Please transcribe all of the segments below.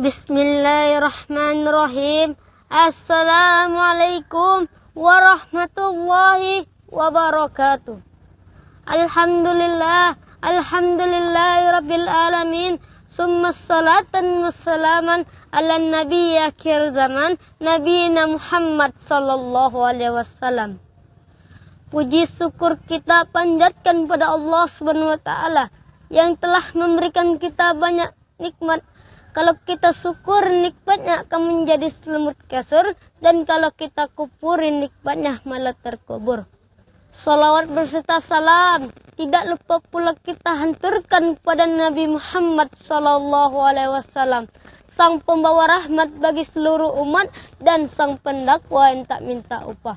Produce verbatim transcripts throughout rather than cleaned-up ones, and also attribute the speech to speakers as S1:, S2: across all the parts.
S1: Bismillahirrahmanirrahim. Assalamualaikum warahmatullahi wabarakatuh. Alhamdulillah, alhamdulillahi rabbil alamin. Summa salatan wassalaman ala nabi akhir zaman, Nabiina Muhammad sallallahu alaihi wasallam. Puji syukur kita panjatkan pada Allah Subhanahu wa taala yang telah memberikan kita banyak nikmat. Kalau kita syukur, nikmatnya akan menjadi selimut kasur, dan kalau kita kupurin, nikmatnya malah terkubur. Salawat berserta salam tidak lupa pula kita hanturkan kepada Nabi Muhammad sallallahu alaihi wasallam, sang pembawa rahmat bagi seluruh umat dan sang pendakwa yang tak minta upah.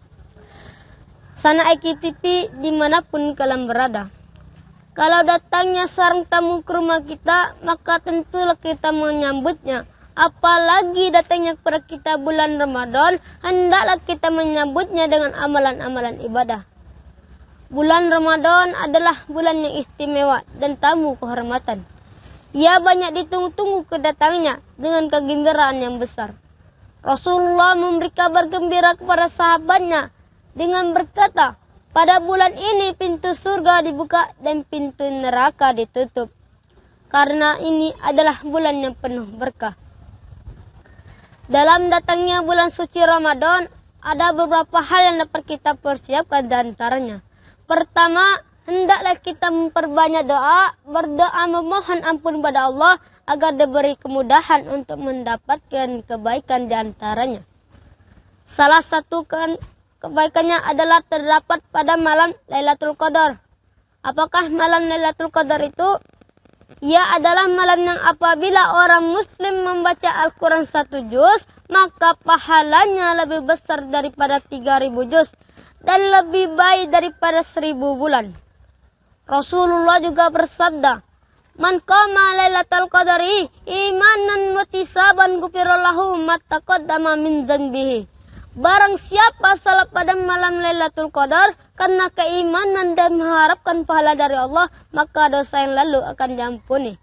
S1: Sana I K T V dimanapun kalian berada, kalau datangnya seorang tamu ke rumah kita, maka tentulah kita menyambutnya. Apalagi datangnya kepada kita bulan Ramadan, hendaklah kita menyambutnya dengan amalan-amalan ibadah. Bulan Ramadan adalah bulan yang istimewa dan tamu kehormatan. Ia banyak ditunggu-tunggu kedatangnya dengan kegembiraan yang besar. Rasulullah memberi kabar gembira kepada sahabatnya dengan berkata, pada bulan ini pintu surga dibuka dan pintu neraka ditutup. Karena ini adalah bulan yang penuh berkah. Dalam datangnya bulan suci Ramadan, ada beberapa hal yang dapat kita persiapkan di antaranya. Pertama, hendaklah kita memperbanyak doa, berdoa memohon ampun pada Allah agar diberi kemudahan untuk mendapatkan kebaikan di antaranya. Salah satu ke kebaikannya adalah terdapat pada malam Lailatul Qadar. Apakah malam Lailatul Qadar itu? Ia adalah malam yang apabila orang muslim membaca Al-Quran satu juz, maka pahalanya lebih besar daripada tiga ribu juz dan lebih baik daripada seribu bulan. Rasulullah juga bersabda, man qama Lailatul Qadari imanan wa ihtisaban ghufira lahu ma taqaddama min dzanbihi. Barang siapa salat pada malam Lailatul Qadar karena keimanan dan mengharapkan pahala dari Allah, maka dosa yang lalu akan diampuni.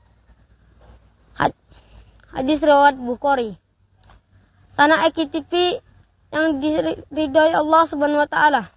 S1: Hadis riwayat Bukhari. Sana I K T V yang diridhoi Allah Subhanahu wa taala.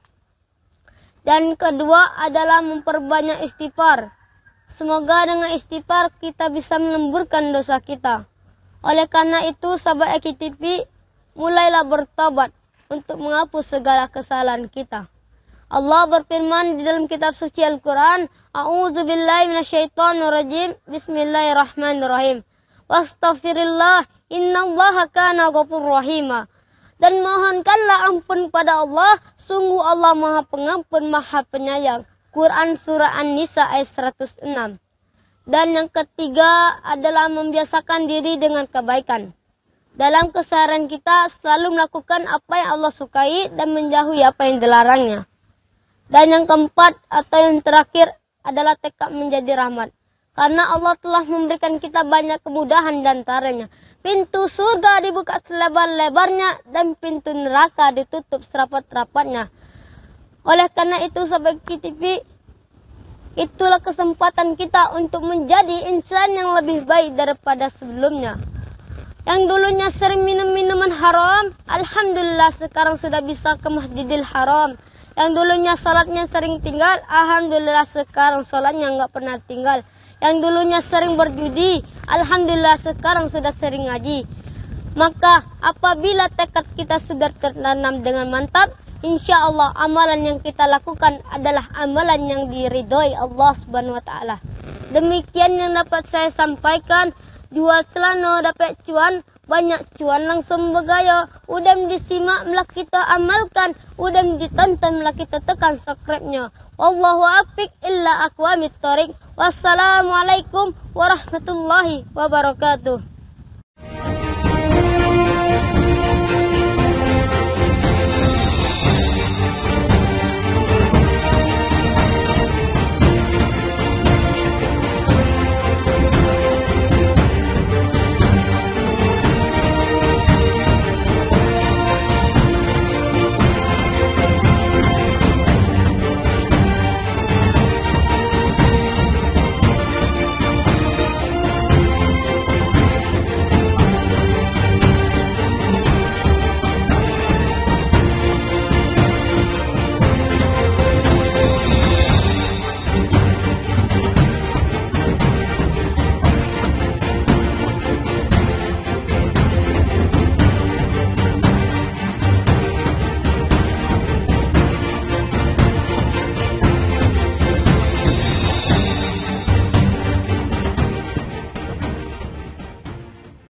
S1: Dan kedua adalah memperbanyak istighfar. Semoga dengan istighfar kita bisa melemburkan dosa kita. Oleh karena itu, sahabat I K T V, mulailah bertobat untuk menghapus segala kesalahan kita. Allah berfirman di dalam kitab suci Al-Quran, A'udzubillahi minasyaitonirrajim, Bismillahirrahmanirrahim. Wastaghfirillah, innallaha kana ghafurur rahima. Dan mohonkanlah ampun pada Allah, sungguh Allah Maha Pengampun, Maha Penyayang. Quran surah An-Nisa ayat seratus enam. Dan yang ketiga adalah membiasakan diri dengan kebaikan. Dalam keseharian kita selalu melakukan apa yang Allah sukai dan menjauhi apa yang dilarangnya. Dan yang keempat atau yang terakhir adalah tekad menjadi rahmat. Karena Allah telah memberikan kita banyak kemudahan di antaranya. Pintu surga dibuka selebar-lebarnya dan pintu neraka ditutup serapat-rapatnya. Oleh karena itu, sahabat K T V, itulah kesempatan kita untuk menjadi insan yang lebih baik daripada sebelumnya. Yang dulunya sering minum minuman haram, alhamdulillah sekarang sudah bisa ke Masjidil Haram. Yang dulunya salatnya sering tinggal, alhamdulillah sekarang salatnya nggak pernah tinggal. Yang dulunya sering berjudi, alhamdulillah sekarang sudah sering ngaji. Maka apabila tekad kita sudah tertanam dengan mantap, insya Allah amalan yang kita lakukan adalah amalan yang diridhoi Allah Subhanahu wa taala. Demikian yang dapat saya sampaikan. Jual celana dapat cuan, banyak cuan langsung bergaya. Udang disimak melah kita amalkan, udang ditonton melah kita tekan subscribe-nya. Wallahu a'fiq illa aqwamit thoriq. Wassalamualaikum warahmatullahi wabarakatuh.